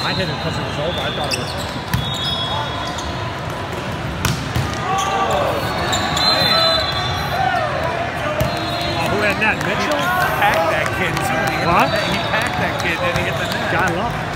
I hit it because it was over. I thought it was. Who had that? Mitchell? He packed that kid too. What? He packed that kid and he hit the net. Guy Love.